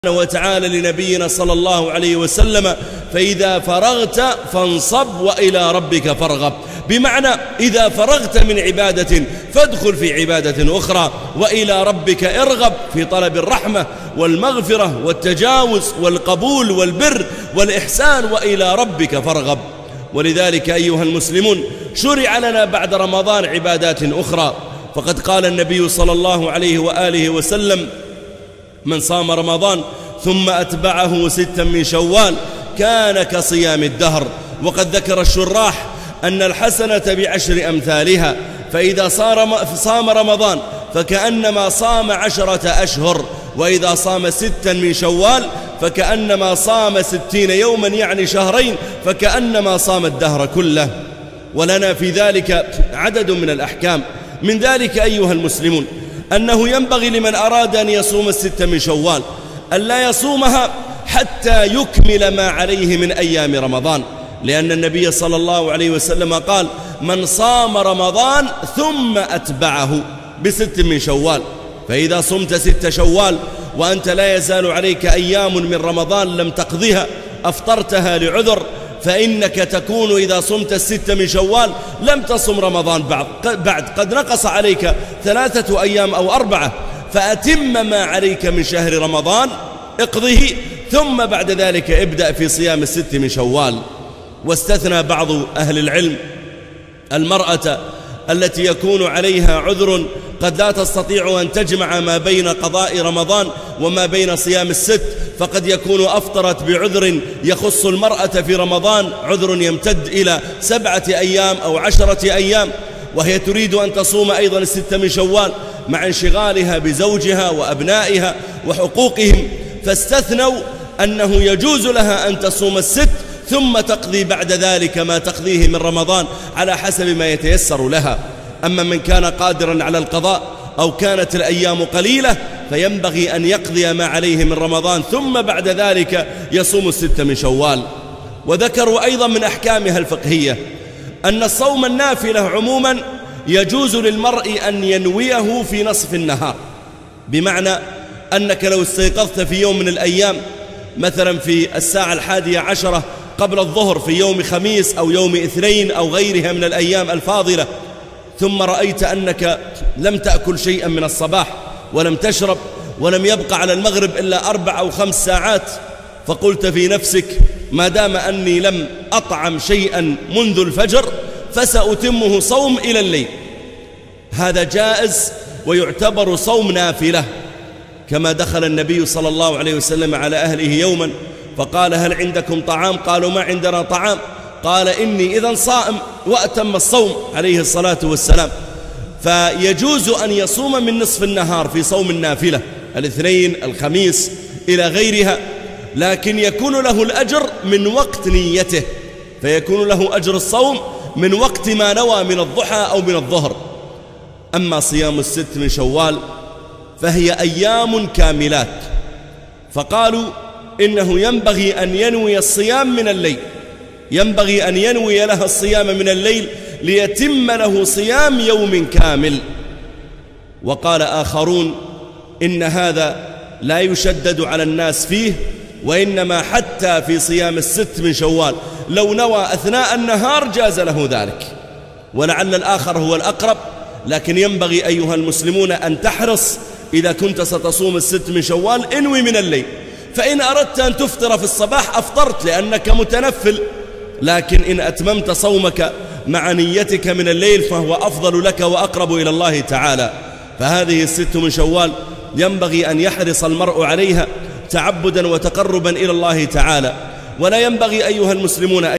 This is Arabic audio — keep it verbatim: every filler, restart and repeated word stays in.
وتعالى لنبينا صلى الله عليه وسلم: فإذا فرغت فانصب وإلى ربك فارغب. بمعنى إذا فرغت من عبادة فادخل في عبادة أخرى، وإلى ربك ارغب في طلب الرحمة والمغفرة والتجاوز والقبول والبر والإحسان، وإلى ربك فارغب. ولذلك أيها المسلمون شرع لنا بعد رمضان عبادات أخرى، فقد قال النبي صلى الله عليه وآله وسلم: من صام رمضان ثم أتبعه ستا من شوال كان كصيام الدهر. وقد ذكر الشراح أن الحسنة بعشر أمثالها، فإذا صام رمضان فكأنما صام عشرة أشهر، وإذا صام ستا من شوال فكأنما صام ستين يوما يعني شهرين، فكأنما صام الدهر كله. ولنا في ذلك عدد من الأحكام. من ذلك أيها المسلمون أنه ينبغي لمن أراد أن يصوم الست من شوال أن لا يصومها حتى يكمل ما عليه من أيام رمضان، لأن النبي صلى الله عليه وسلم قال: من صام رمضان ثم أتبعه بست من شوال. فإذا صمت ست شوال وأنت لا يزال عليك أيام من رمضان لم تقضيها، أفطرتها لعذر، فإنك تكون إذا صمت الست من شوال لم تصم رمضان بعد، قد نقص عليك ثلاثة أيام أو أربعة، فأتم ما عليك من شهر رمضان اقضه، ثم بعد ذلك ابدأ في صيام الست من شوال. واستثنى بعض أهل العلم المرأة التي يكون عليها عذر قد لا تستطيع أن تجمع ما بين قضاء رمضان وما بين صيام الست، فقد يكون أفطرت بعذر يخص المرأة في رمضان، عذر يمتد إلى سبعة أيام أو عشرة أيام، وهي تريد أن تصوم أيضا الست من شوال مع انشغالها بزوجها وأبنائها وحقوقهم، فاستثنوا أنه يجوز لها أن تصوم الست ثم تقضي بعد ذلك ما تقضيه من رمضان على حسب ما يتيسر لها. أما من كان قادرا على القضاء أو كانت الأيام قليلة فينبغي أن يقضي ما عليه من رمضان ثم بعد ذلك يصوم الست من شوال. وذكروا أيضا من أحكامها الفقهية أن الصوم النافلة عموما يجوز للمرء أن ينويه في نصف النهار، بمعنى أنك لو استيقظت في يوم من الأيام مثلا في الساعة الحادية عشرة قبل الظهر في يوم خميس أو يوم اثنين أو غيرها من الأيام الفاضلة، ثم رأيت أنك لم تأكل شيئا من الصباح ولم تشرب ولم يبقى على المغرب إلا أربع أو خمس ساعات، فقلت في نفسك: ما دام أني لم أطعم شيئا منذ الفجر فسأتمه صوم إلى الليل. هذا جائز ويعتبر صوم نافلة، كما دخل النبي صلى الله عليه وسلم على أهله يوما فقال: هل عندكم طعام؟ قالوا: ما عندنا طعام. قال: إني إذن صائم، وأتم الصوم عليه الصلاة والسلام. فيجوز أن يصوم من نصف النهار في صوم النافلة الاثنين الخميس إلى غيرها، لكن يكون له الأجر من وقت نيته، فيكون له أجر الصوم من وقت ما نوى من الضحى أو من الظهر. أما صيام الست من شوال فهي أيام كاملات، فقالوا إنه ينبغي أن ينوي الصيام من الليل، ينبغي أن ينوي لها الصيام من الليل ليتم له صيام يوم كامل. وقال آخرون إن هذا لا يشدد على الناس فيه، وإنما حتى في صيام الست من شوال لو نوى أثناء النهار جاز له ذلك، ولعل الآخر هو الأقرب. لكن ينبغي أيها المسلمون أن تحرص إذا كنت ستصوم الست من شوال انوي من الليل، فإن أردت أن تفطر في الصباح أفطرت لأنك متنفل، لكن إن أتممت صومك مع نيتك من الليل فهو أفضل لك وأقرب إلى الله تعالى. فهذه الست من شوال ينبغي أن يحرص المرء عليها تعبدا وتقربا إلى الله تعالى، ولا ينبغي أيها المسلمون